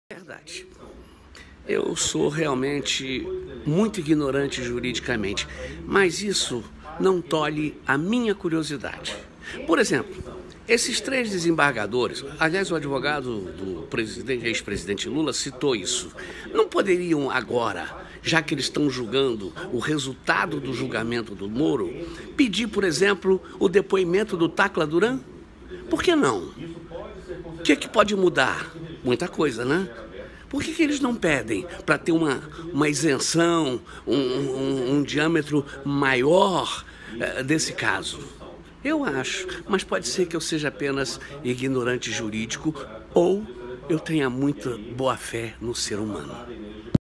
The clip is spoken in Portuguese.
Verdade. Eu sou realmente muito ignorante juridicamente, mas isso não tolhe a minha curiosidade. Por exemplo, esses três desembargadores, aliás, o advogado do ex-presidente Lula citou isso, não poderiam agora, já que eles estão julgando o resultado do julgamento do Moro, pedir, por exemplo, o depoimento do Tacla Duran? Por que não? O que pode mudar? Muita coisa, né? Por que eles não pedem para ter uma isenção, um diâmetro maior desse caso? Eu acho, mas pode ser que eu seja apenas ignorante jurídico ou eu tenha muita boa fé no ser humano.